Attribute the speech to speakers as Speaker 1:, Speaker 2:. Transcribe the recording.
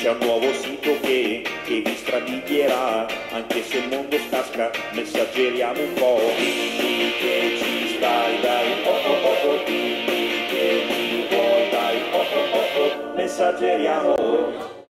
Speaker 1: c'è un nuovo sito che vi stradiglierà, anche se il mondo scasca, messaggeriamo un po'. Dimmi che ci stai, dai, dimmi che mi vuoi, dai, messaggeriamo.